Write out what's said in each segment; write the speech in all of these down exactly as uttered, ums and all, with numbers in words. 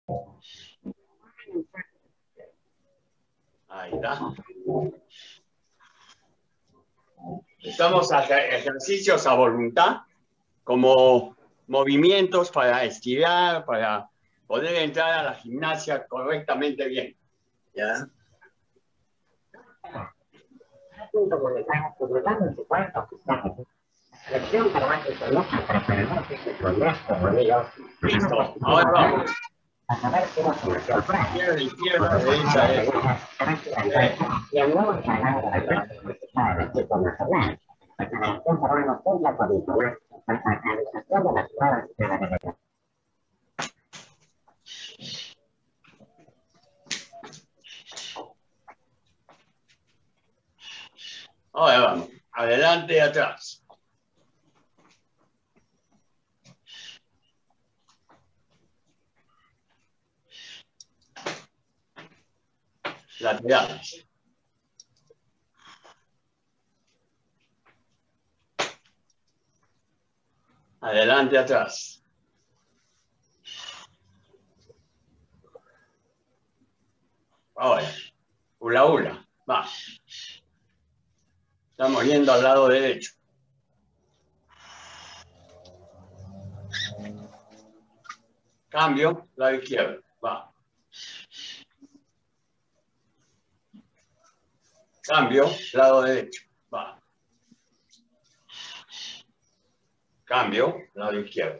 Ahí está. Estamos haciendo ejercicios a voluntad, como movimientos para estirar, para poder entrar a la gimnasia correctamente bien. ¿Ya? Listo, ahora vamos. Izquierda, izquierda, derecha, derecha. Ahora vamos. Adelante y atrás. Laterales. Adelante, atrás. Ahora, hula hula. Va. Estamos yendo al lado derecho. Cambio, lado izquierdo. Va. Cambio, lado derecho. Va. Cambio, lado izquierdo.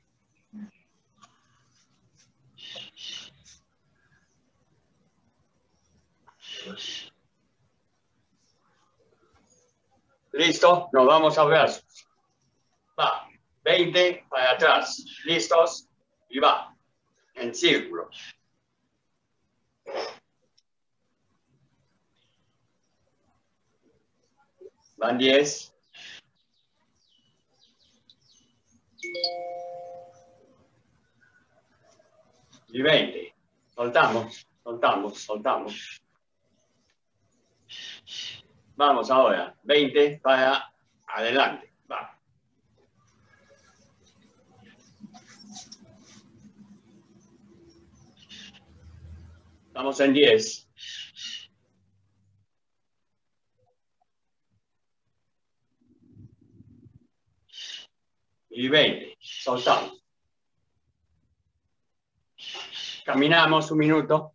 Listo, nos vamos a brazos. Va. veinte para atrás. ¿Listos? Y va. En círculo. Van diez. Y veinte. Soltamos, soltamos, soltamos. Vamos ahora. veinte para adelante. Va. Estamos en diez. Y veinte. Soltamos. Caminamos un minuto.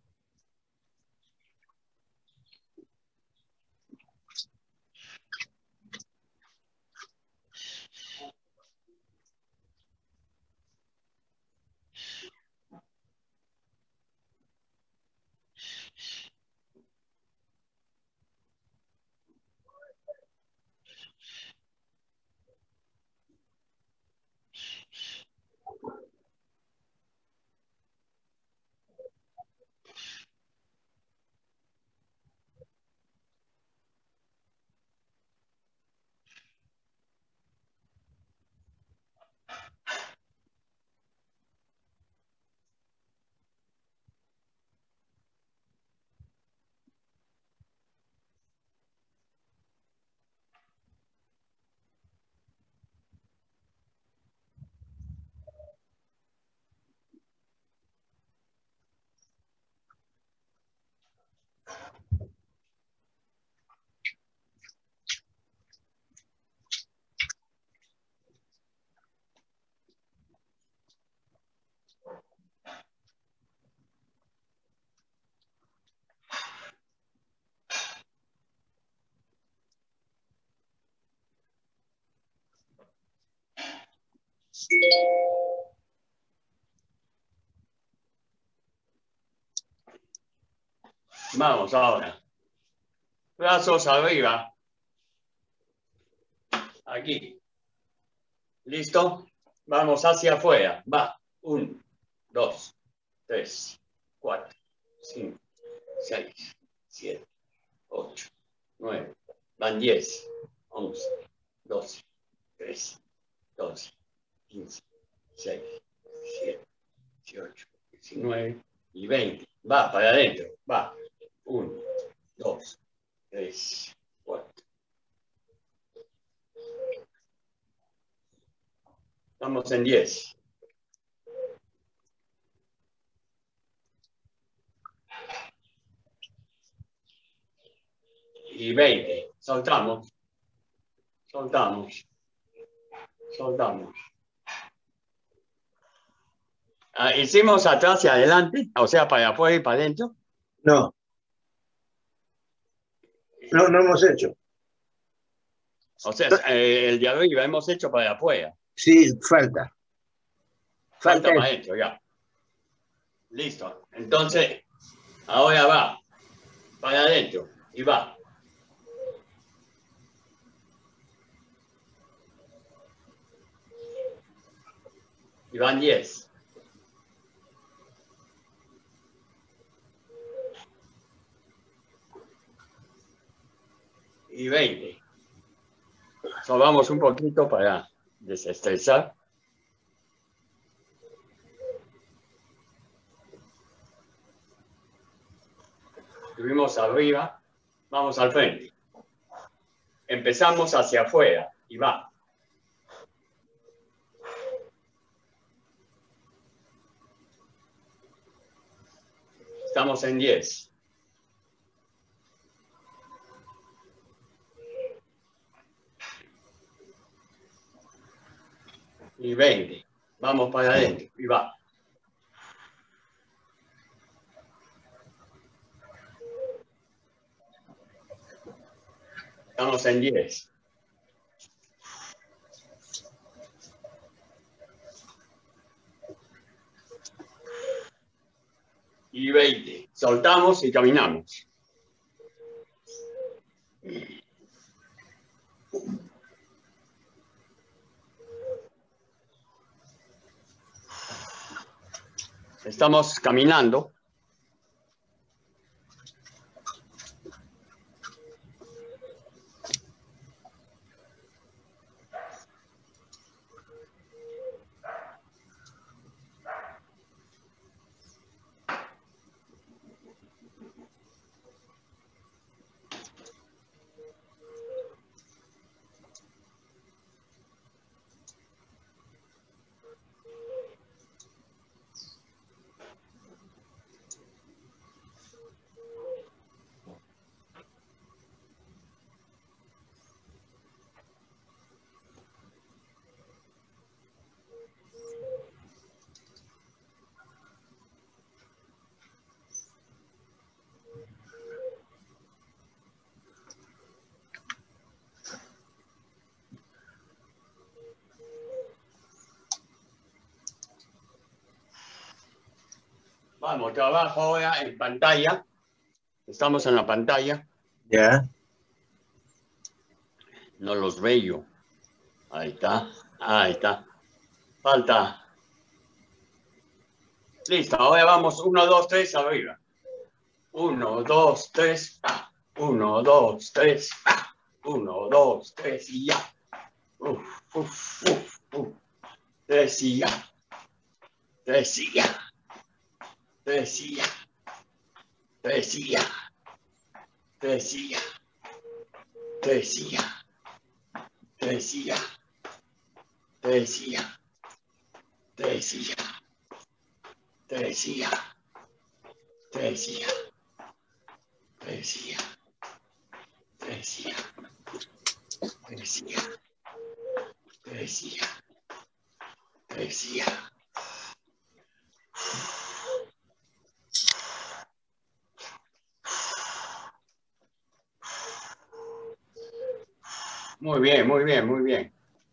Vamos ahora. Brazos arriba. Aquí. ¿Listo? Vamos hacia afuera. Va. uno, dos, tres, cuatro, cinco, seis, siete, ocho, nueve. Van diez, once, doce, trece, doce, quince, dieciséis, diecisiete, dieciocho, diecinueve y veinte. Va para adentro. Va. uno, dos, tres, cuatro. Estamos en diez. veinte. Soltamos. Soltamos. Soltamos. Ah, hicimos atrás y adelante, o sea, para afuera y para adentro. No. No, no hemos hecho. O sea, eh, el de arriba hemos hecho para afuera. Sí, falta. Falta Falta para eso. adentro, ya. Listo. Entonces, ahora va. Para adentro. Y va. Y van diez. Y veinte. Sobamos un poquito para desestresar. Subimos arriba, vamos al frente. Empezamos hacia afuera y va. Estamos en diez. Y veinte. Vamos para adentro y va. Estamos en diez. Y veinte. Soltamos y caminamos. Estamos caminando. Vamos, trabajo ahora en pantalla. Estamos en la pantalla. Ya. No los veo. Ahí está. Ahí está. Falta. Listo, ahora vamos. Uno, dos, tres, arriba. Uno, dos, tres. Uno, dos, tres. Uno, dos, tres y ya. Uf, uf, uf, uf. Tres y ya. Tres y ya. Tres y ya. Tres y ya. Tres y ya. Tres y ya. Tres y ya. Tres y ya. Tres y ya. Tres y ya. Tres y ya. Tres y ya. Tres y ya. Tres y ya. Tres y ya. Tres y ya. Muy bien, muy bien, muy bien.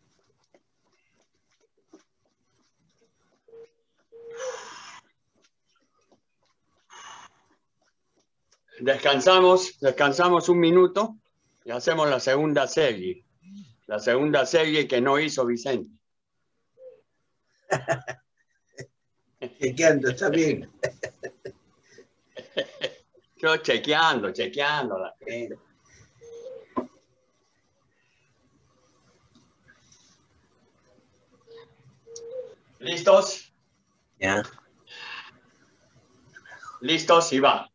Descansamos, descansamos un minuto y hacemos la segunda serie. La segunda serie que no hizo Vicente. Chequeando, está bien. Yo chequeando, chequeando la gente. ¿Listos? Ya. ¿Listos? Y va.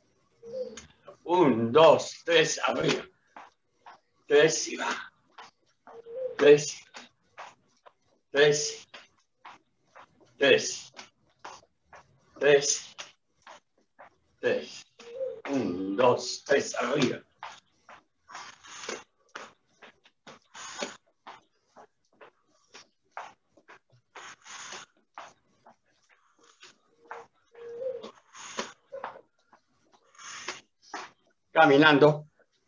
Un, dos, tres, arriba. Tres y va. Tres. Tres. Tres. Tres. Tres. Un, dos, tres, arriba. caminando.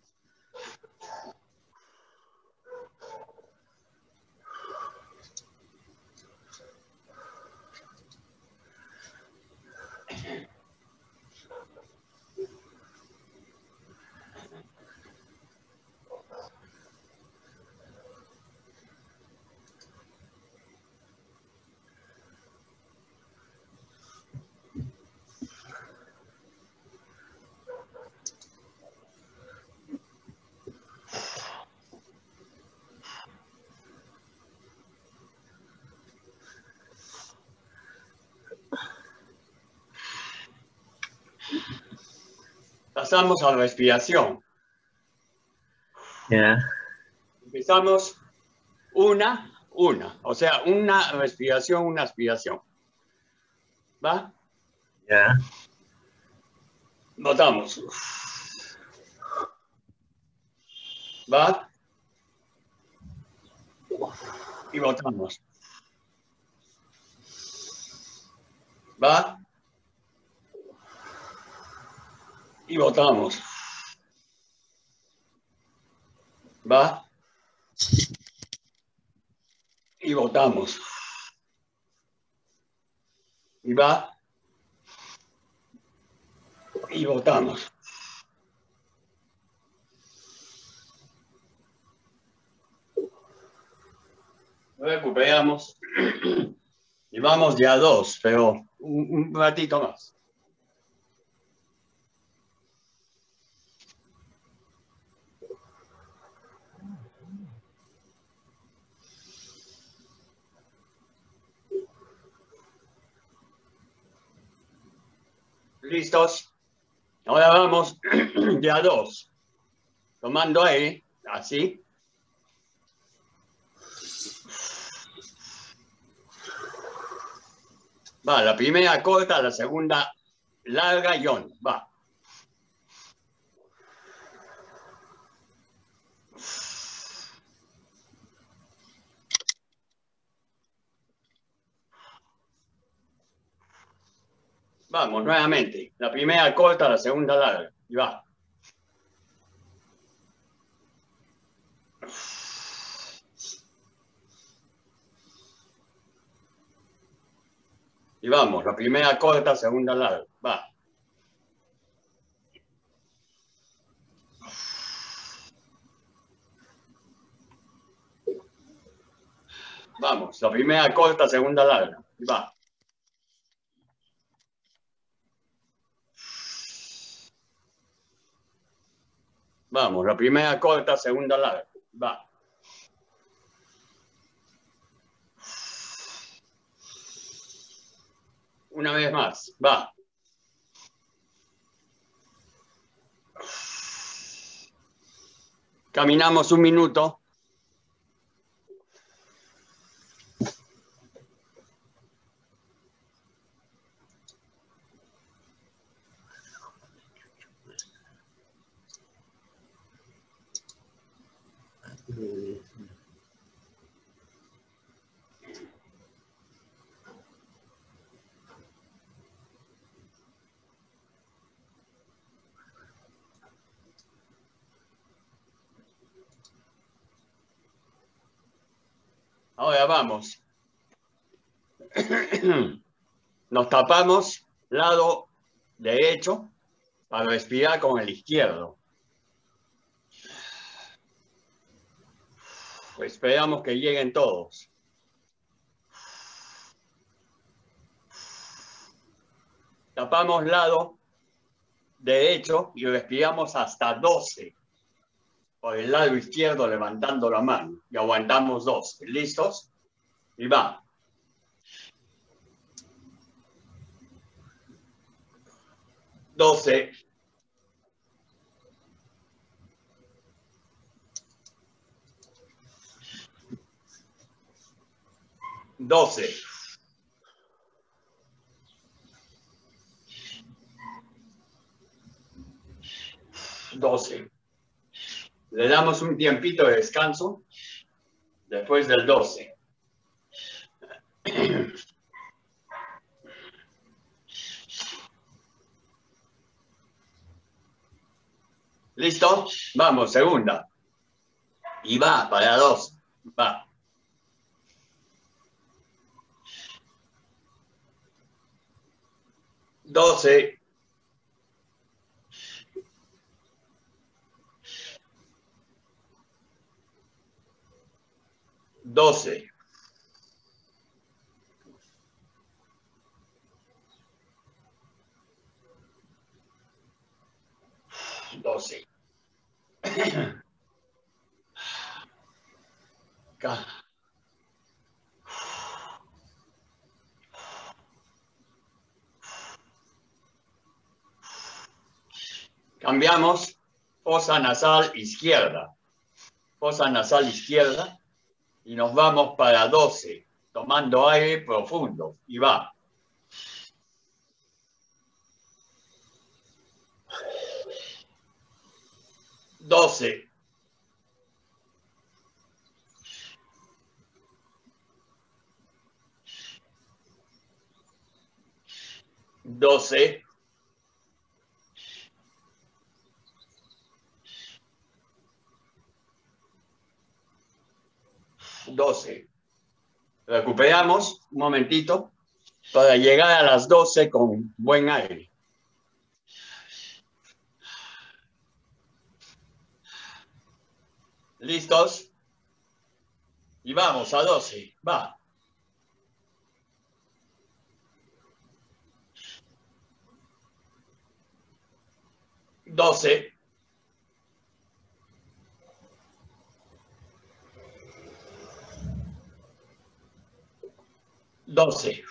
Pasamos a la respiración. Ya. Empezamos una, una. O sea, una respiración, una aspiración. ¿Va? Ya. Botamos. ¿Va? Y botamos. ¿Va? Y botamos. ¿Va? Y botamos. Y va. Y botamos. Recuperamos. Y vamos ya a dos, pero un, un ratito más. ¿Listos? Ahora vamos ya a dos. Tomando aire, así. Va, la primera corta, la segunda larga y on. Va. Vamos, nuevamente. La primera corta, la segunda larga. Y va. Y vamos, la primera corta, segunda larga. Va. Vamos, la primera corta, segunda larga. Y va. Vamos, la primera corta, segunda larga. Va. Una vez más. Va. Caminamos un minuto. Ahora vamos. Nos tapamos lado derecho para respirar con el izquierdo. Esperamos que lleguen todos. Tapamos lado derecho y respiramos hasta doce. Por el lado izquierdo levantando la mano. Y aguantamos doce. ¿Listos? Y va. doce. doce. doce. Le damos un tiempito de descanso después del doce. ¿Listo? Vamos, segunda. Y va para dos. Va. doce. doce. doce. Cambiamos. Fosa nasal izquierda. Fosa nasal izquierda. Y nos vamos para doce. Tomando aire profundo. Y va. doce. doce. doce. Recuperamos un momentito para llegar a las doce con buen aire. ¿Listos? Y vamos a doce. Va. doce. doce.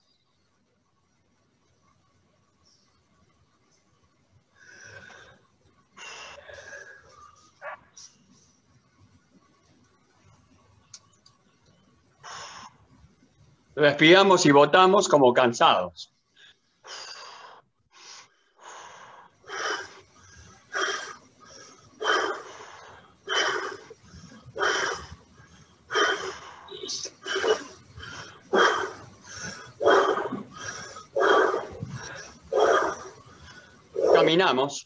Respiramos y botamos como cansados. Caminamos.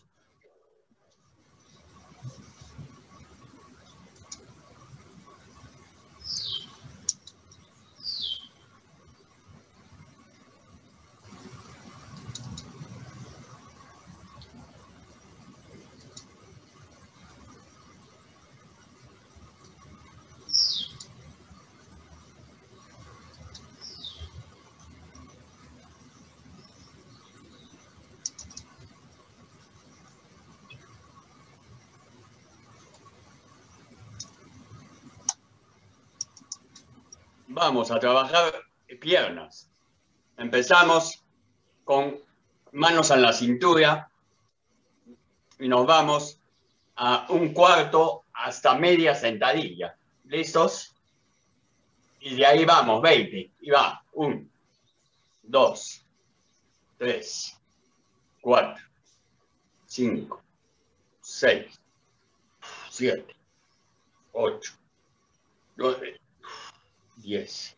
Vamos a trabajar piernas. Empezamos con manos en la cintura y nos vamos a un cuarto hasta media sentadilla. ¿Listos? Y de ahí vamos, veinte. Y va. uno, dos, tres, cuatro, cinco, seis, siete, ocho, nueve, diez,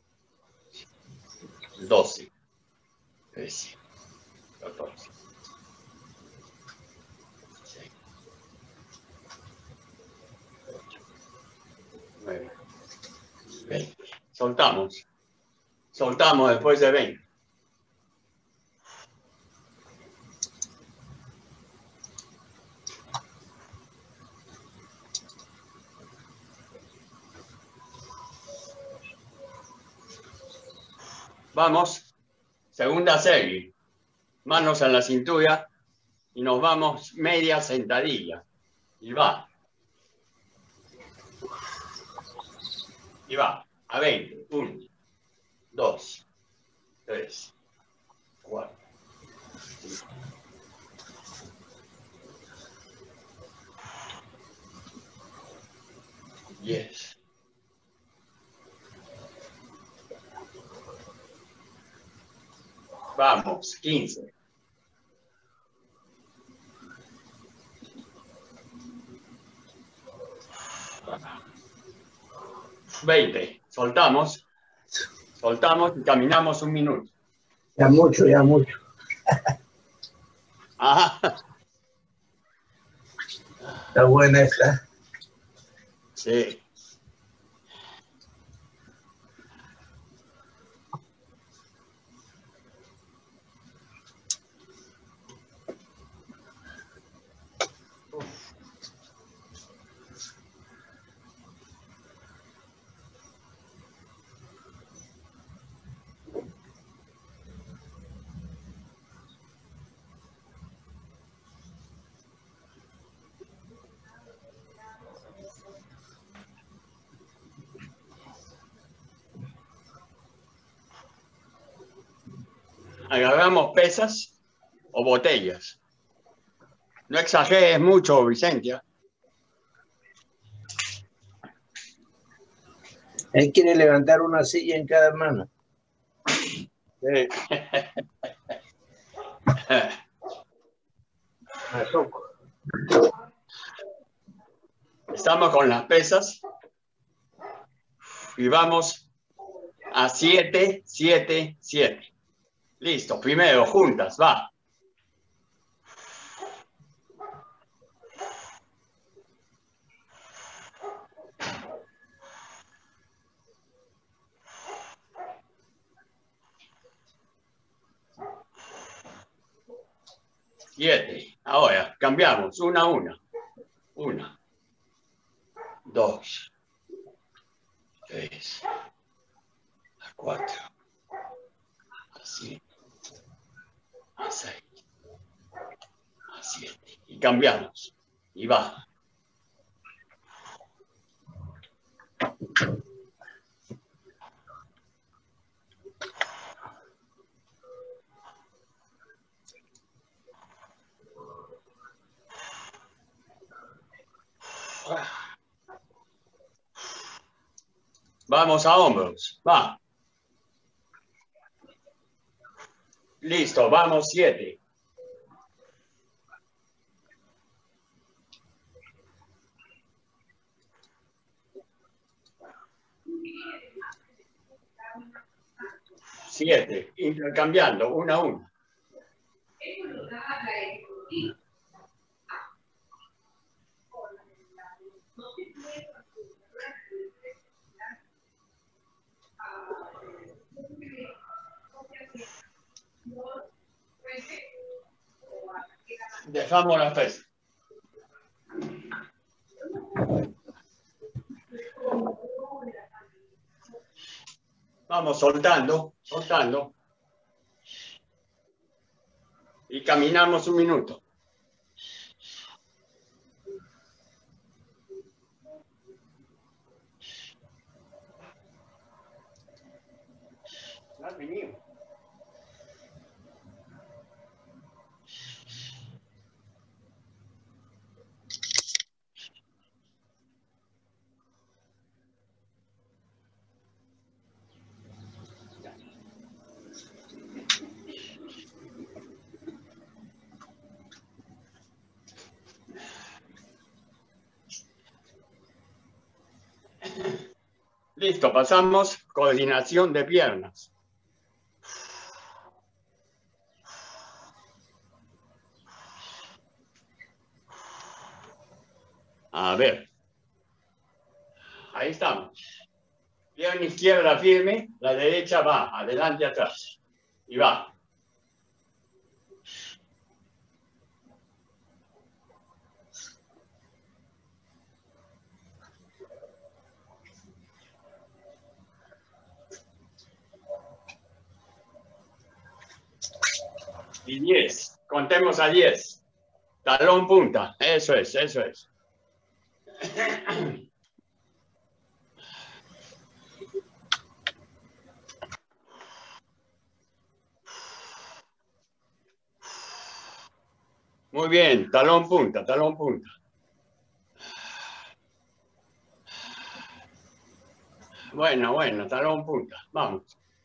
doce, trece, catorce, dieciséis, ocho, nueve, veinte. Soltamos. Soltamos después de veinte. Vamos, segunda serie. Manos en la cintura y nos vamos media sentadilla. Y va. Y va. A veinte. uno, dos, tres, cuatro, cinco, diez. Vamos, quince. veinte. Soltamos. Soltamos y caminamos un minuto. Ya mucho, ya mucho. Ajá. Está buena esta. Sí. Agarramos pesas o botellas. No exageres mucho, Vicentia. Él quiere levantar una silla en cada mano. Sí. Estamos con las pesas y vamos a siete, siete, siete. Listo, primero, juntas, va. Siete. Ahora, cambiamos, una a una. Una, dos, tres, a cuatro, a cinco, a seis, a siete. Y cambiamos. Y va. Vamos a hombros. Va. Listo, vamos siete. Siete. Intercambiando, una a una. Dejamos la pesa. Vamos soltando, soltando. Y caminamos un minuto. Ya venimos. Listo, pasamos coordinación de piernas. A ver. Ahí estamos. Pierna izquierda firme, la derecha va, adelante, atrás. Y va. Y diez. Contemos a diez. Talón punta. Eso es, eso es. Muy bien, talón punta, talón punta. Bueno, bueno, talón punta. Vamos.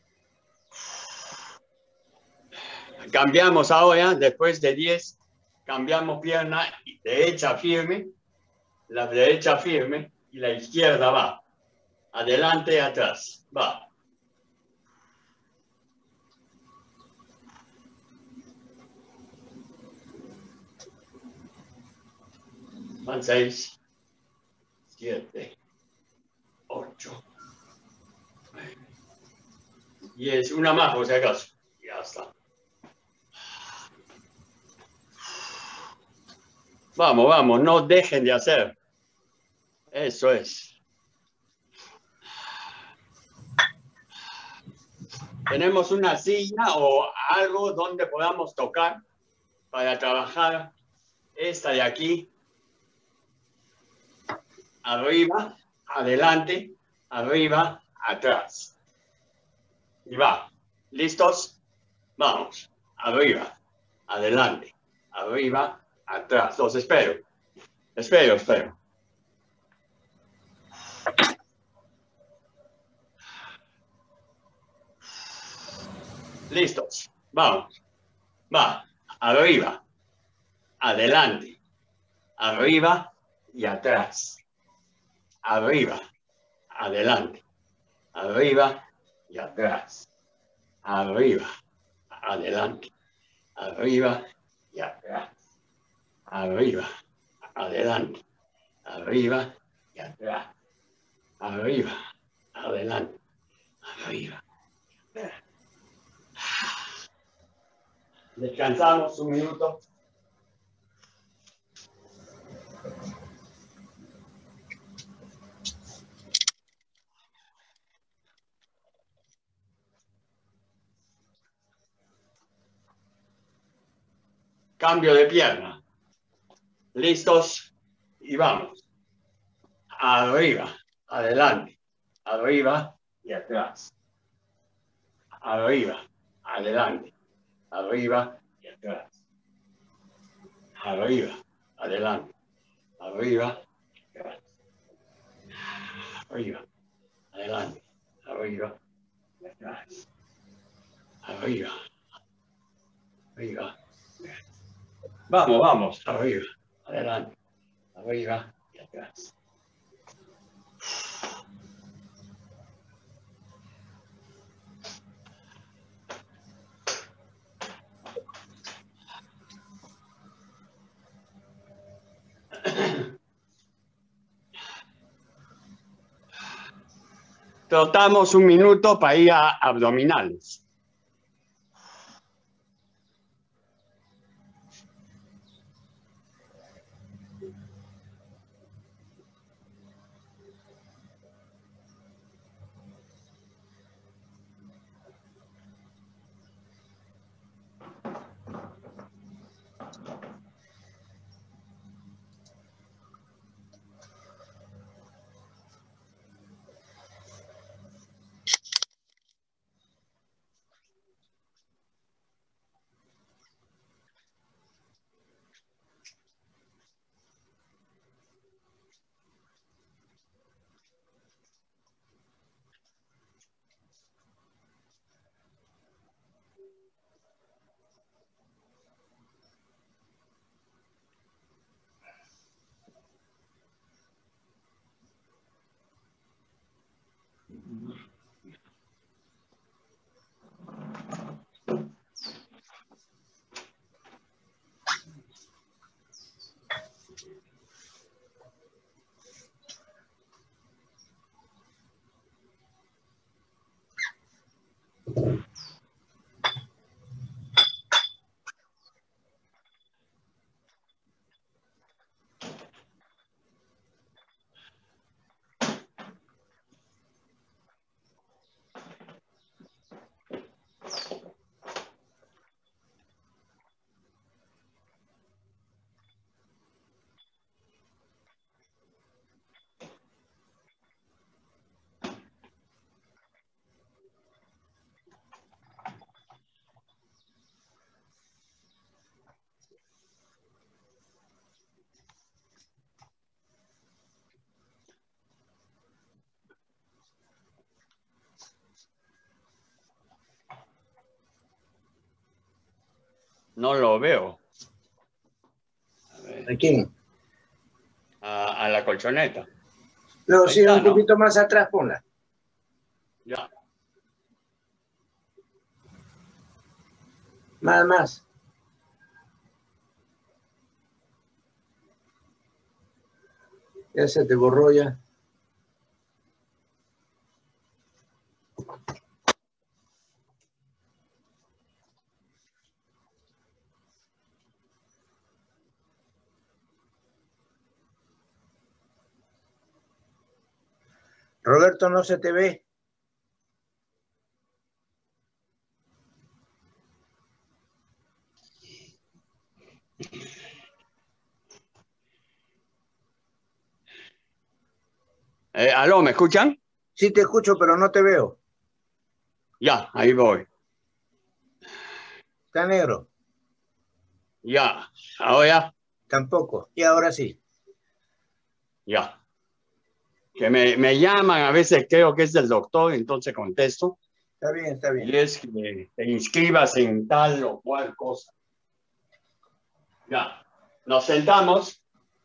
Cambiamos ahora, después de diez, cambiamos pierna derecha firme, la derecha firme y la izquierda va. Adelante, atrás. Va. Van seis, siete, ocho, diez. Una más, por si acaso. Ya está. Vamos, vamos, no dejen de hacer. Eso es. ¿Tenemos una silla o algo donde podamos tocar para trabajar esta de aquí? Arriba, adelante, arriba, atrás. Y va. ¿Listos? Vamos. Arriba, adelante, arriba, atrás. Los espero. Espero, espero. Listos. Vamos. Va. Arriba, adelante, arriba y atrás. Arriba, adelante, arriba y atrás. Arriba, adelante, arriba y atrás. Arriba, adelante, arriba y atrás. Arriba, adelante, arriba. Descansamos un minuto. Cambio de pierna. ¿Listos? Y vamos. Arriba, adelante, arriba y atrás. Arriba, adelante, arriba y atrás. Arriba, adelante, arriba y atrás. Arriba, adelante, arriba y atrás. Arriba, arriba. Vamos, vamos, arriba, adelante, arriba y atrás. Trotamos un minuto para ir a abdominales. No lo veo. A ver. ¿A quién? A, a la colchoneta. No, Ahí sí, está, un ¿no? poquito más atrás, ponla. Ya. Más, más. Ya se te borró ya. Roberto, no se te ve. Eh, ¿Aló, me escuchan? Sí te escucho, pero no te veo. Ya, ahí voy. Está negro. Ya, ahora, Tampoco. Y ahora sí. ya. Que me, me llaman, a veces creo que es del doctor, entonces contesto. Está bien, está bien. Y es que te inscribas en tal o cual cosa. Ya, nos sentamos.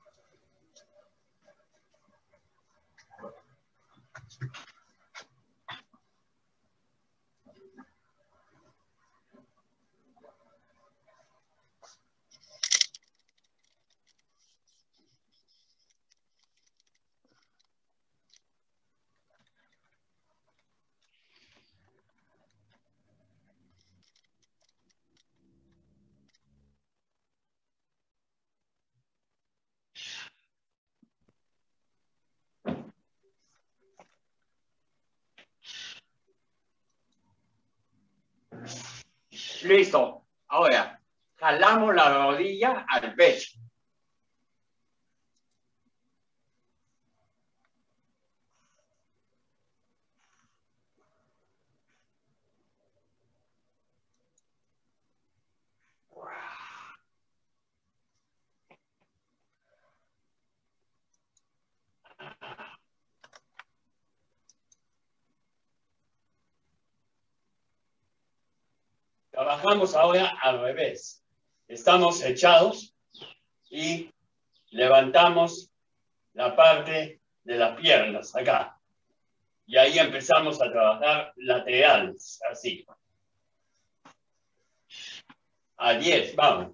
Listo. Ahora, jalamos la rodilla al pecho. Trabajamos ahora al revés. Estamos echados y levantamos la parte de las piernas acá. Y ahí empezamos a trabajar laterales, así. A diez, vamos.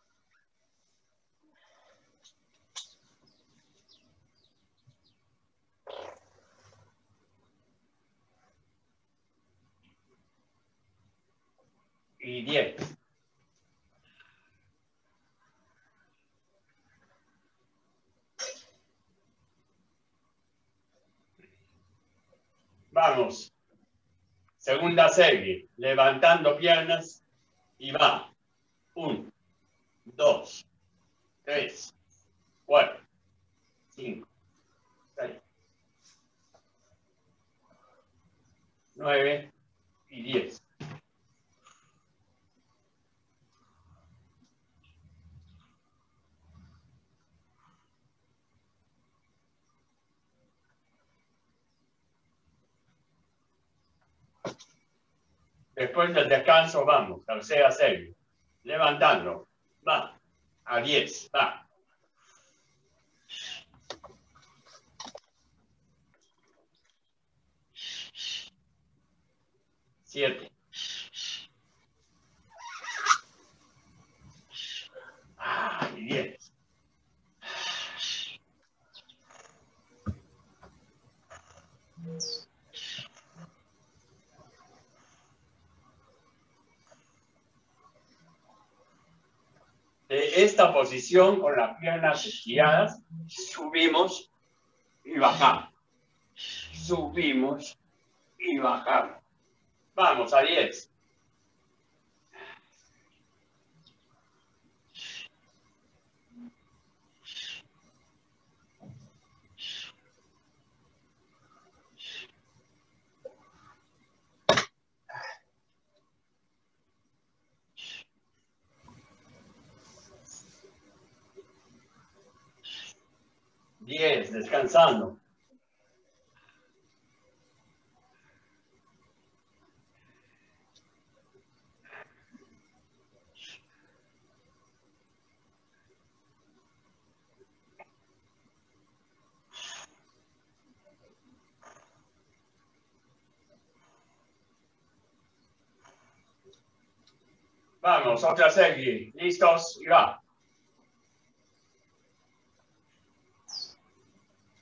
Y diez. Vamos. Segunda serie. Levantando piernas y va. Uno, dos, tres, cuatro, cinco, seis, nueve y diez. Después del descanso vamos. Tercera serie. Levantando. Va. A diez. Va. Siete. Ah, y diez. De esta posición, con las piernas estiradas, subimos y bajamos. Subimos y bajamos. Vamos, a diez. diez, descansando. Vamos, otra serie. ¿Listos? Y va.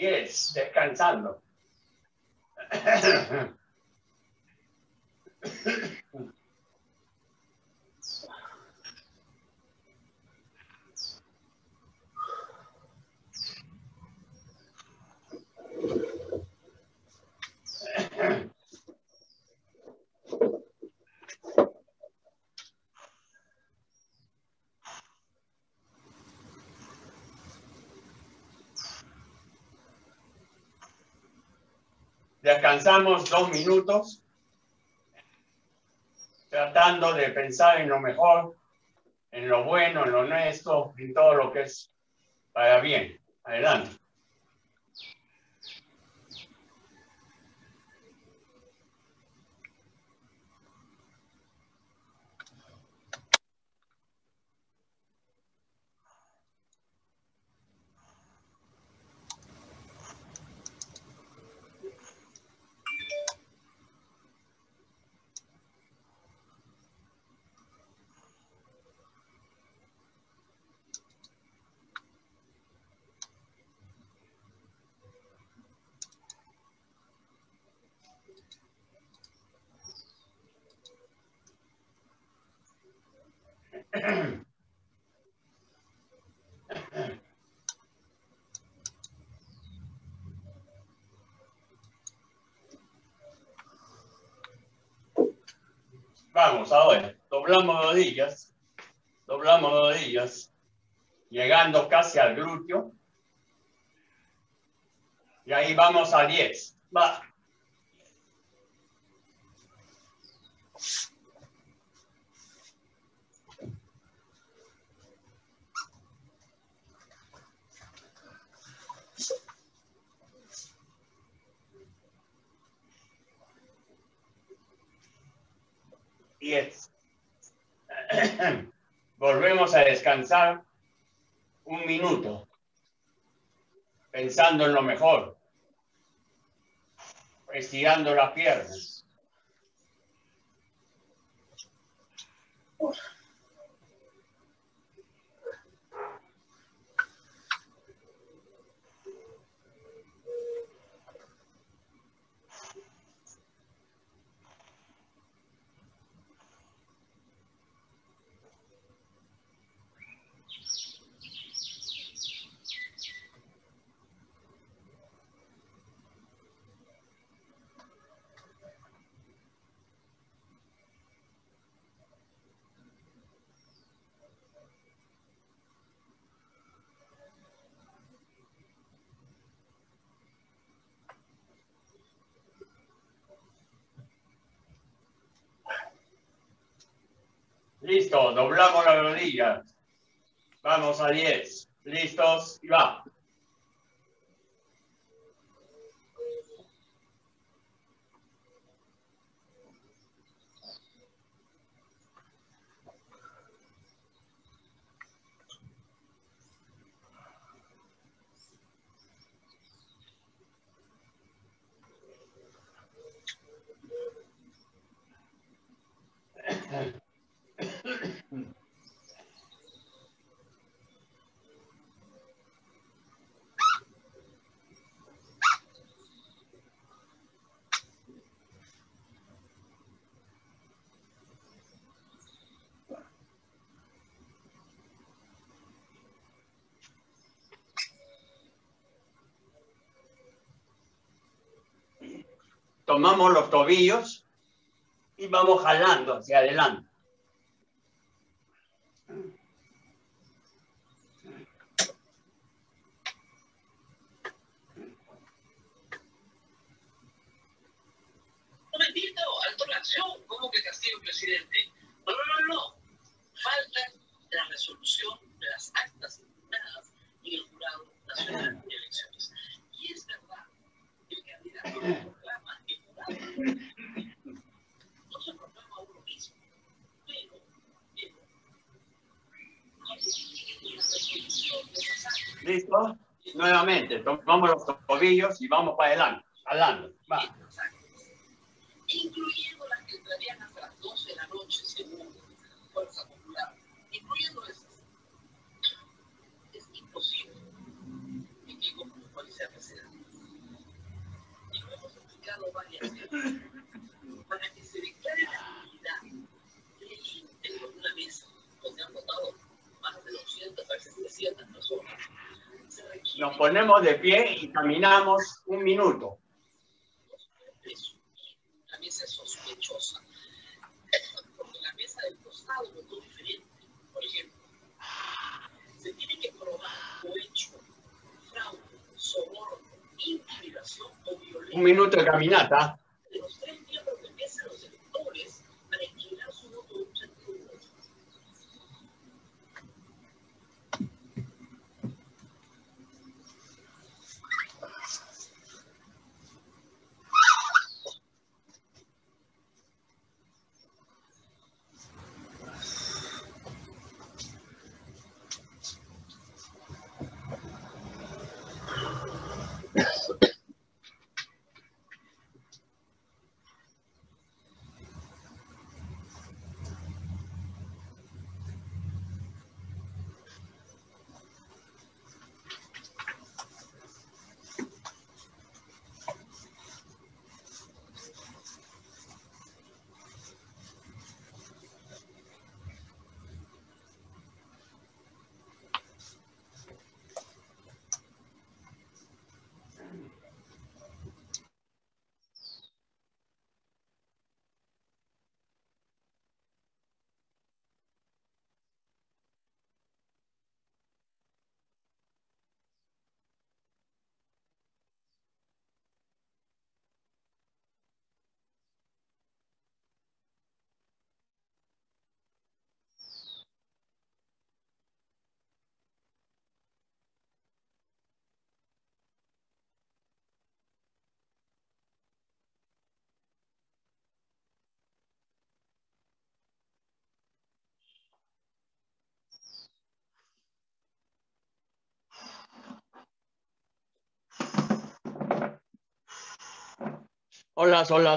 Yes, descansando. Descansamos dos minutos, tratando de pensar en lo mejor, en lo bueno, en lo honesto, en todo lo que es para bien. Adelante. Vamos, ahora, doblamos rodillas, doblamos rodillas, llegando casi al glúteo. Y ahí vamos a diez. Va. diez. Volvemos a descansar un minuto, pensando en lo mejor, estirando las piernas. Listo, doblamos la rodilla. Vamos a diez. Listos y va. Tomamos los tobillos y vamos jalando hacia adelante. Momentito, alto la acción, ¿cómo que castigo, presidente? No, no, no, no. Falta la resolución de las actas impugnadas en el Jurado Nacional de Elecciones. Y es verdad que el candidato proclama el jurado no se proclama uno mismo, pero, pero no tiene la resolución de las actas. ¿Listo? Nuevamente, tomamos los tobillos y vamos para adelante. Jalando. Va. Incluyendo las que entrarían hasta las doce de la noche, según Fuerza Popular, incluyendo esas. Es imposible que como policía presidente nos ponemos de pie y caminamos un minuto. La mesa es sospechosa. Porque la mesa del costado es muy diferente. Por ejemplo, se tiene que probar o hecho fraude, soborno, intimidación o violencia. Un minuto de caminata. De los tres miembros de mesa, los electores, para inclinar su voto de un sentido u otro. Hola, hola.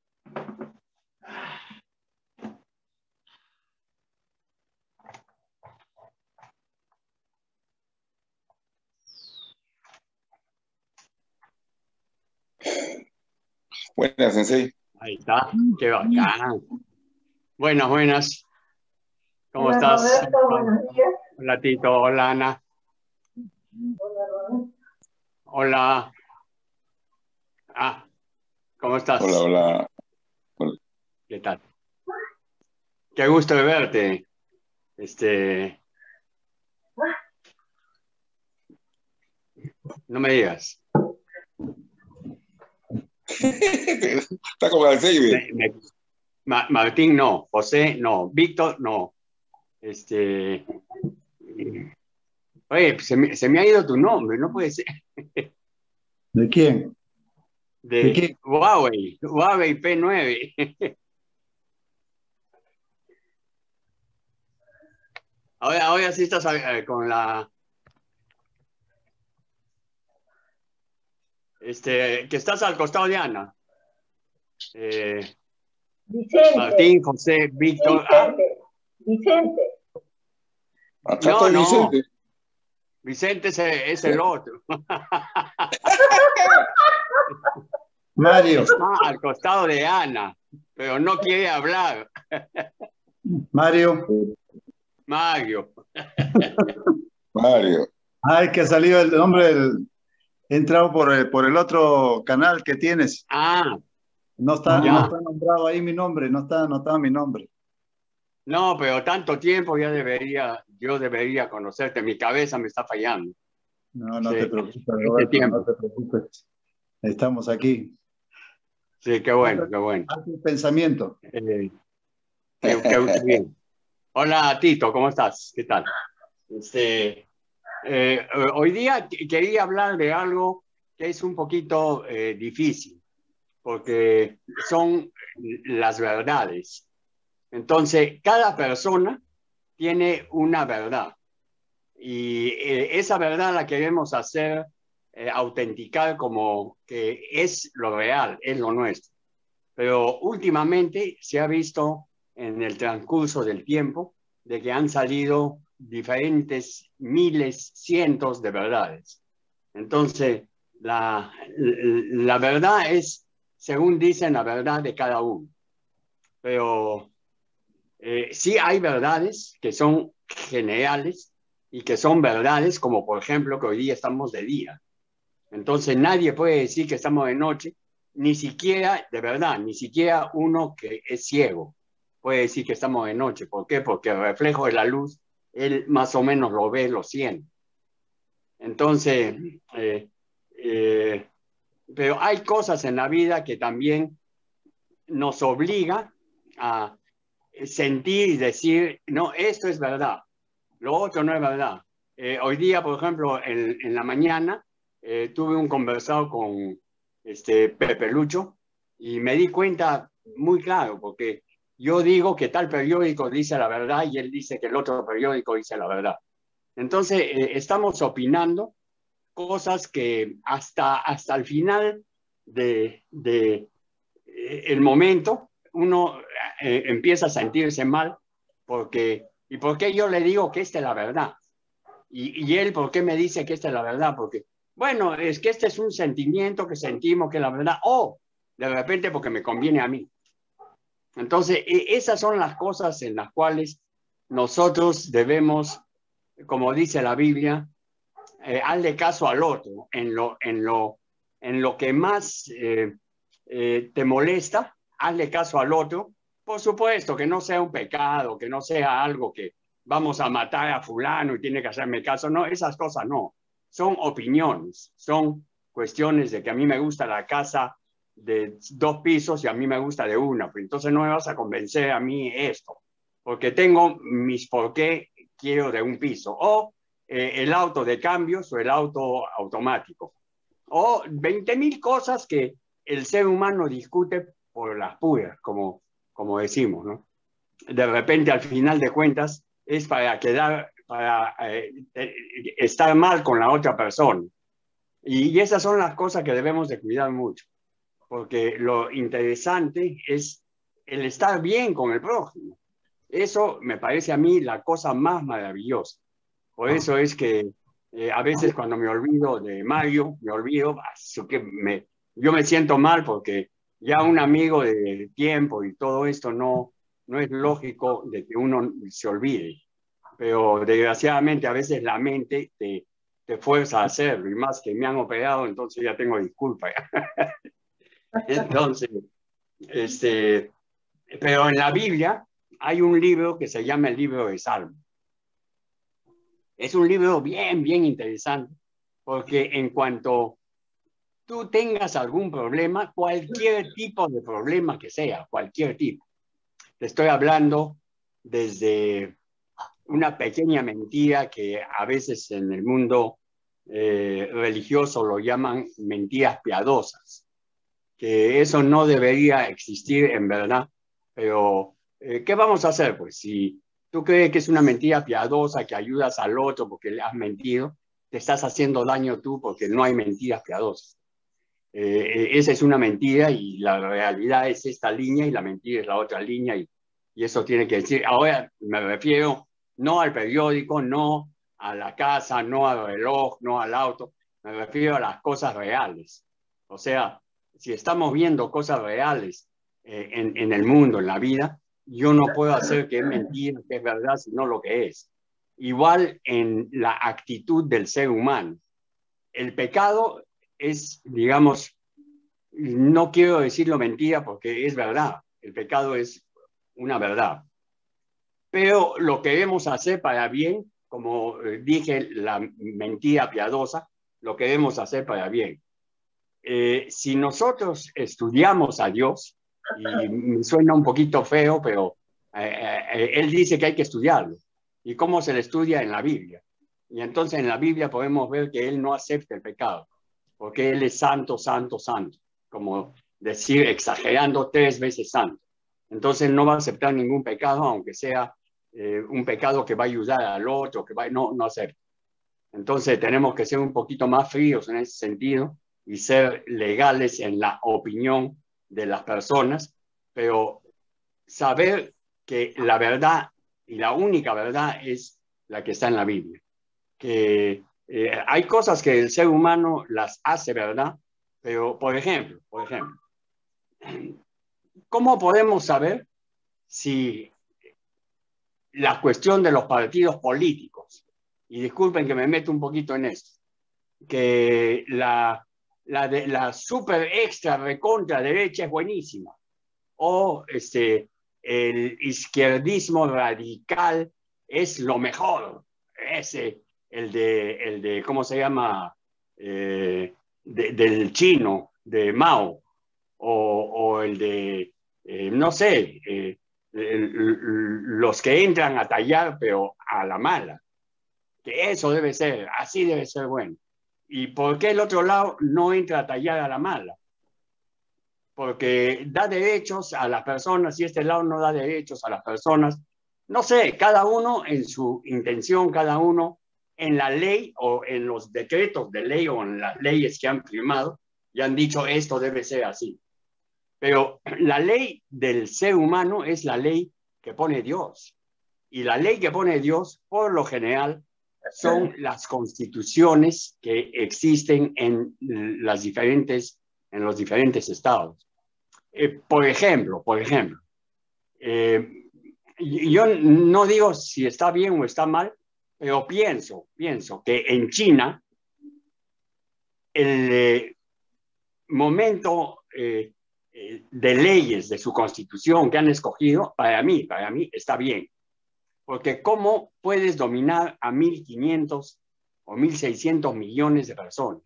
Buenas, Sensei. Ahí está. Qué bacán. Buenas, buenas. ¿Cómo Hola, estás? Roberto, buenos días. Hola, Tito. Hola, Ana. Hola, Roberto. Hola. Ah, ¿cómo estás? Hola, hola. Hola. ¿Qué tal? Qué gusto de verte. Este, no me digas. Está como el Sensei. Me- me- Ma- Martín no, José no, Víctor no. Este, oye, se me, se me ha ido tu nombre, no puede ser. ¿De quién? ¿De De quién? Huawei, Huawei P nueve. Ahora, ahora sí estás eh, con la, este, que estás al costado de Ana. Eh, Vicente. Martín, José, Víctor. Ah, Vicente. Vicente. Acá no, está no, Vicente. Vicente es, el- es el otro. Mario. Está al costado de Ana, pero no quiere hablar. Mario. Mario. Mario. Ay, que ha salido el nombre del... He entrado por el, por el otro canal que tienes. Ah, No está, Ya. no está nombrado ahí mi nombre, no está anotado mi nombre. no, pero tanto tiempo ya debería, yo debería conocerte. Mi cabeza me está fallando. No, no Sí, te preocupes, este Roberto, tiempo. no te preocupes. Estamos aquí. Sí, qué bueno, qué bueno. Haz tu pensamiento. Eh, qué, qué- qué bien. Hola, Tito, ¿cómo estás? ¿Qué tal? Este, eh, hoy día qu- quería hablar de algo que es un poquito eh, difícil, porque son las verdades. Entonces, cada persona tiene una verdad y eh, esa verdad la queremos hacer eh, autenticar como que es lo real, es lo nuestro. Pero últimamente se ha visto en el transcurso del tiempo de que han salido diferentes miles, cientos de verdades. Entonces, la, la verdad es, según dicen, la verdad de cada uno. Pero eh, sí hay verdades que son generales y que son verdades, como por ejemplo que hoy día estamos de día. Entonces nadie puede decir que estamos de noche, ni siquiera, de verdad, ni siquiera uno que es ciego puede decir que estamos de noche. ¿Por qué? Porque el reflejo de la luz, él más o menos lo ve, lo siente. Entonces, eh, eh, pero hay cosas en la vida que también nos obliga a sentir y decir, no, esto es verdad, lo otro no es verdad. Eh, hoy día, por ejemplo, en, en la mañana, eh, tuve un conversado con este, Pepe Lucho y me di cuenta muy claro, porque yo digo que tal periódico dice la verdad y él dice que el otro periódico dice la verdad. Entonces, eh, estamos opinando cosas que hasta, hasta el final de, de eh, el momento uno eh, empieza a sentirse mal porque, ¿y por qué yo le digo que esta es la verdad? Y, y él, ¿por qué me dice que esta es la verdad? Porque, bueno, es que este es un sentimiento que sentimos que es la verdad, o de repente porque me conviene a mí. Entonces, esas son las cosas en las cuales nosotros debemos, como dice la Biblia, eh, hazle caso al otro en lo, en lo, en lo que más eh, eh, te molesta, hazle caso al otro. Por supuesto, que no sea un pecado, que no sea algo que vamos a matar a fulano y tiene que hacerme caso. No, esas cosas no. Son opiniones, son cuestiones de que a mí me gusta la casa de dos pisos y a mí me gusta de una. Pues entonces no me vas a convencer a mí esto, porque tengo mis por qué quiero de un piso. O eh, el auto de cambios o el auto automático. O veinte mil cosas que el ser humano discute por las puras, como, como decimos, ¿no? De repente, al final de cuentas, es para quedar, para eh, estar mal con la otra persona. Y, y esas son las cosas que debemos de cuidar mucho, porque lo interesante es el estar bien con el prójimo. Eso me parece a mí la cosa más maravillosa. Por eso es que eh, a veces cuando me olvido de Mario, me olvido, que me, yo me siento mal porque ya un amigo de tiempo y todo esto no, no es lógico de que uno se olvide. Pero desgraciadamente a veces la mente te, te fuerza a hacerlo y más que me han operado, entonces ya tengo disculpas. Entonces, este, pero en la Biblia hay un libro que se llama el libro de Salmos. Es un libro bien, bien interesante, porque en cuanto tú tengas algún problema, cualquier tipo de problema que sea, cualquier tipo, te estoy hablando desde una pequeña mentira que a veces en el mundo eh, religioso lo llaman mentiras piadosas, que eso no debería existir en verdad, pero eh, ¿qué vamos a hacer? Pues si tú crees que es una mentira piadosa, que ayudas al otro porque le has mentido, te estás haciendo daño tú porque no hay mentiras piadosas. Eh, esa es una mentira y la realidad es esta línea y la mentira es la otra línea y, y eso tiene que decir. Ahora me refiero no al periódico, no a la casa, no al reloj, no al auto, me refiero a las cosas reales. O sea, si estamos viendo cosas reales eh, en, en el mundo, en la vida, yo no puedo hacer que es mentira, que es verdad, sino lo que es. Igual en la actitud del ser humano. El pecado es, digamos, no quiero decirlo mentira porque es verdad. El pecado es una verdad. Pero lo queremos hacer para bien, como dije, la mentira piadosa, lo queremos hacer para bien. Eh, si nosotros estudiamos a Dios, y me suena un poquito feo, pero eh, eh, él dice que hay que estudiarlo. ¿Y cómo se le estudia? En la Biblia. Y entonces en la Biblia podemos ver que él no acepta el pecado, porque él es santo, santo, santo, como decir, exagerando tres veces santo. Entonces no va a aceptar ningún pecado, aunque sea eh, un pecado que va a ayudar al otro, que va, no, no acepta. Entonces tenemos que ser un poquito más fríos en ese sentido y ser legales en la opinión de las personas, pero saber que la verdad y la única verdad es la que está en la Biblia. Que eh, hay cosas que el ser humano las hace verdad, pero por ejemplo, por ejemplo, ¿cómo podemos saber si la cuestión de los partidos políticos y disculpen que me meto un poquito en esto, que la, la, de, la super extra recontra derecha es buenísima, o este, el izquierdismo radical es lo mejor, ese, el de, el de ¿cómo se llama? Eh, de, del chino, de Mao, o, o el de, eh, no sé, eh, el, los que entran a tallar, pero a la mala, que eso debe ser, así debe ser bueno. ¿Y por qué el otro lado no entra a tallar a la mala? Porque da derechos a las personas y este lado no da derechos a las personas. No sé, cada uno en su intención, cada uno en la ley o en los decretos de ley o en las leyes que han firmado y han dicho esto debe ser así. Pero la ley del ser humano es la ley que pone Dios. Y la ley que pone Dios, por lo general, son las constituciones que existen en, las diferentes, en los diferentes estados. Eh, por ejemplo, por ejemplo, eh, yo no digo si está bien o está mal, pero pienso, pienso que en China el eh, momento eh, eh, de leyes de su constitución que han escogido, para mí, para mí está bien. Porque ¿cómo puedes dominar a mil quinientos o mil seiscientos millones de personas?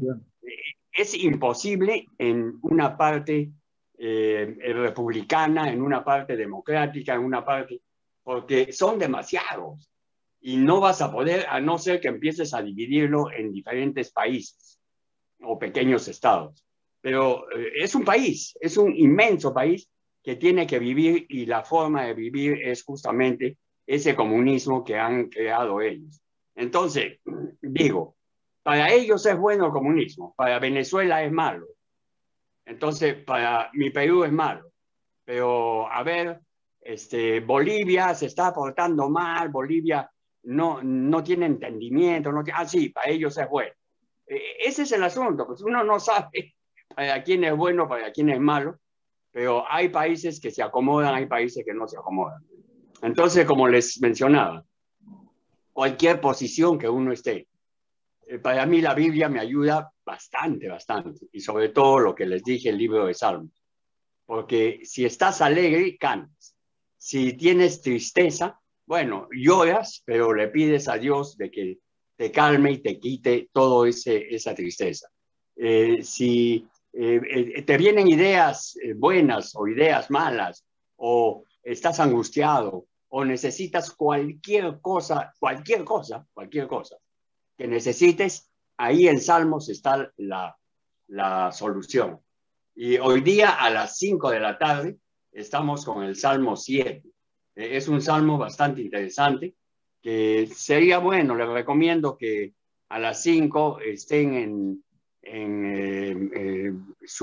Es imposible en una parte eh, republicana, en una parte democrática, en una parte... porque son demasiados. Y no vas a poder, a no ser que empieces a dividirlo en diferentes países o pequeños estados. Pero eh, es un país, es un inmenso país que tiene que vivir y la forma de vivir es justamente ese comunismo que han creado ellos. Entonces, digo, para ellos es bueno el comunismo, para Venezuela es malo. Entonces, para mi Perú es malo. Pero, a ver, este, Bolivia se está portando mal, Bolivia no, no tiene entendimiento, no tiene, ah, sí, para ellos es bueno. Eh, ese es el asunto, pues uno no sabe para quién es bueno, para quién es malo, pero hay países que se acomodan, hay países que no se acomodan. Entonces, como les mencionaba, cualquier posición que uno esté, eh, para mí la Biblia me ayuda bastante, bastante, y sobre todo lo que les dije, el libro de Salmos, porque si estás alegre, cantas. Si tienes tristeza, bueno, lloras, pero le pides a Dios de que te calme y te quite toda esa tristeza. Eh, si eh, eh, te vienen ideas eh, buenas o ideas malas, o estás angustiado, o necesitas cualquier cosa, cualquier cosa, cualquier cosa que necesites, ahí en Salmos está la, la solución. Y hoy día a las cinco de la tarde estamos con el Salmo siete. Eh, es un salmo bastante interesante que sería bueno, les recomiendo que a las cinco estén en, en eh, eh,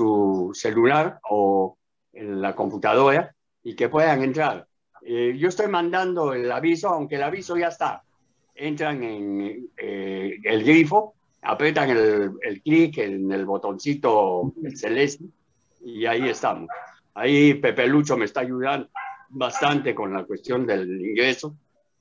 su celular o en la computadora y que puedan entrar. Eh, yo estoy mandando el aviso, aunque el aviso ya está. Entran en eh, el grifo, apretan el, el clic en el botoncito celeste y ahí estamos. Ahí Pepe Lucho me está ayudando bastante con la cuestión del ingreso,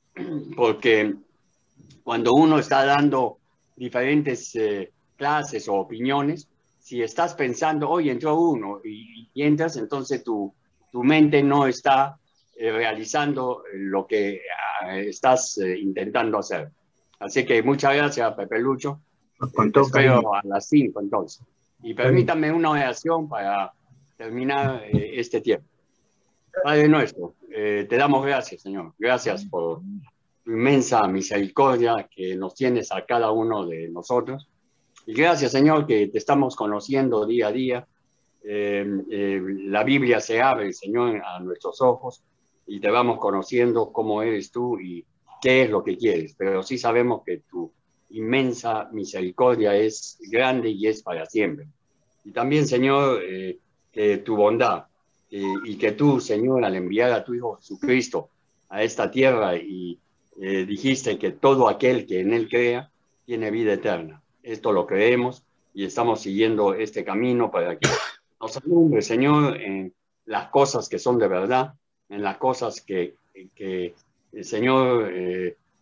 porque cuando uno está dando diferentes eh, clases o opiniones, si estás pensando, hoy entró uno y, y entras, entonces tu, tu mente no está eh, realizando lo que eh, estás eh, intentando hacer. Así que muchas gracias, Pepe Lucho. Eh, te espero a las cinco entonces. Y permítanme una oración para terminar eh, este tiempo. Padre nuestro, eh, te damos gracias, Señor. Gracias por tu inmensa misericordia que nos tienes a cada uno de nosotros. Y gracias, Señor, que te estamos conociendo día a día. Eh, eh, la Biblia se abre, Señor, a nuestros ojos y te vamos conociendo cómo eres tú y qué es lo que quieres. Pero sí sabemos que tu inmensa misericordia es grande y es para siempre. Y también, Señor, eh, que tu bondad eh, y que tú, Señor, al enviar a tu Hijo Jesucristo a esta tierra y eh, dijiste que todo aquel que en él crea tiene vida eterna. Esto lo creemos y estamos siguiendo este camino para que nos alumbre, Señor, en las cosas que son de verdad, en las cosas que, que el Señor, eh,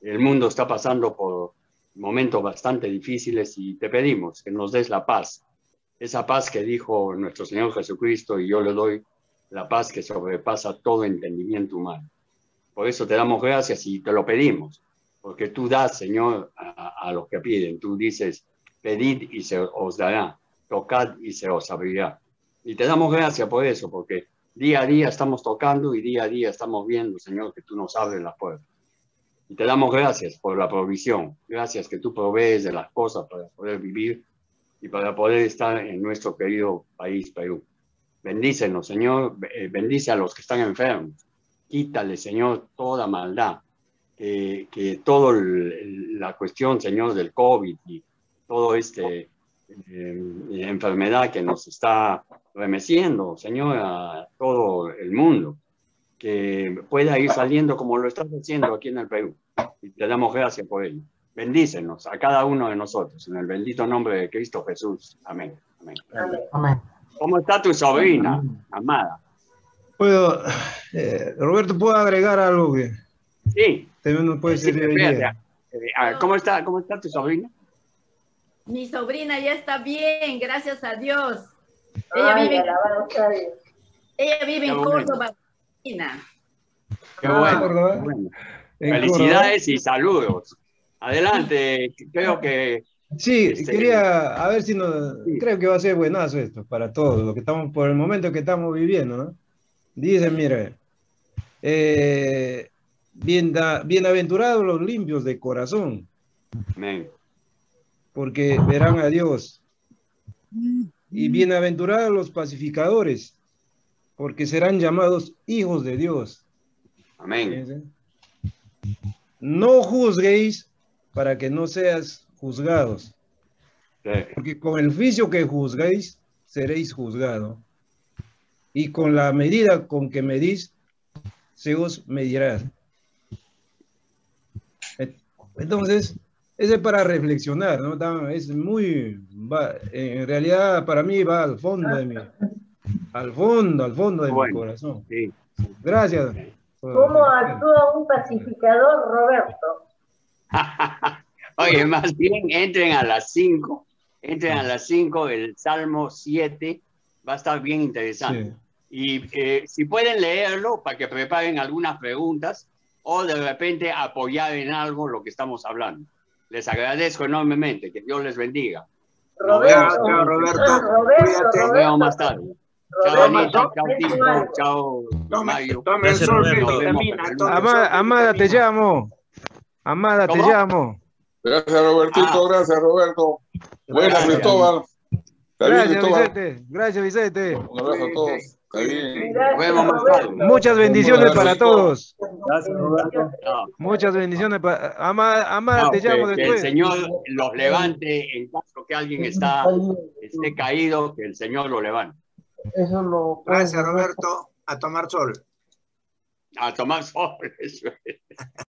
el mundo está pasando por momentos bastante difíciles y te pedimos que nos des la paz, esa paz que dijo nuestro Señor Jesucristo, y yo le doy la paz que sobrepasa todo entendimiento humano. Por eso te damos gracias y te lo pedimos, porque tú das, Señor, a, a los que piden. Tú dices, pedid y se os dará, tocad y se os abrirá. Y te damos gracias por eso, porque día a día estamos tocando y día a día estamos viendo, Señor, que tú nos abres las puertas. Y te damos gracias por la provisión. Gracias que tú provees de las cosas para poder vivir y para poder estar en nuestro querido país, Perú. Bendícenos, Señor. Bendice a los que están enfermos. Quítale, Señor, toda maldad. Que, que toda la cuestión, Señor, del COVID y toda esta eh, enfermedad que nos está remeciendo, Señor, a todo el mundo, que pueda ir saliendo como lo estás haciendo aquí en el Perú. Y te damos gracias por ello. Bendícenos a cada uno de nosotros, en el bendito nombre de Cristo Jesús. Amén. Amén. Amén. ¿Cómo está tu sobrina, amada? Puedo, eh, Roberto, ¿puedo agregar algo que Sí. también nos puede Sí, servir hoy espérate. día? Eh, ah, ¿Cómo está, cómo está tu sobrina? Mi sobrina ya está bien, gracias a Dios. Ella Ay, vive, alabado sea Dios. ella vive Qué en bueno. Córdoba, Argentina. Qué Ah, bueno. Córdoba. Qué bueno. En Felicidades y saludos. Adelante, creo que... Sí, Este, quería, a ver si nos, sí. creo que va a ser buenazo esto para todos, lo que estamos, por el momento que estamos viviendo, ¿no? Dice, mire, eh, bien da- bienaventurados los limpios de corazón, Amén. porque verán a Dios. Y bienaventurados los pacificadores, porque serán llamados hijos de Dios. Amén. Fíjense. No juzguéis para que no seas juzgados, Sí. porque con el juicio que juzgáis, seréis juzgados. Y con la medida con que medís, se os medirá. Entonces, ese es para reflexionar, ¿no? Tan- Es muy, va- en realidad para mí va al fondo de mi, al fondo, al fondo de mi Bueno. corazón. Sí. Gracias. ¿Cómo actúa un pacificador, Roberto? Oye, más bien entren a las cinco, entren a las cinco, el Salmo siete va a estar bien interesante. Sí. Y eh, si pueden leerlo para que preparen algunas preguntas o de repente apoyar en algo lo que estamos hablando. Les agradezco enormemente, que Dios les bendiga. Nos vemos, Roberto, Chao, Roberto. Roberto, Cuídate. nos vemos más tarde. Chao, Roberto, Anita, chao, ven Tito, algo. chao, Mario. Toma el Gracias, sol, Roberto. Nos vemos, vitamina. Perú. Toma el sol, Amada, Amada, te vitamina. llamo. Amada, te ¿Cómo? llamo. Gracias, Robertito. Ah. Gracias, Roberto. Buenas, Gracias. Cristóbal. Está bien, Gracias, Cristóbal. Vicente. Gracias, Vicente. Un abrazo a todos. Está bien. Nos vemos más tarde. Muchas bendiciones Gracias, para Rico. todos. Gracias, Roberto. Chao. Muchas bendiciones. para Amada, Amada, Chao, te que, llamo que el después. Señor los levante en caso que alguien está, esté caído, que el Señor lo levante. Eso lo Gracias, Roberto. A tomar sol. A tomar sol. Eso es.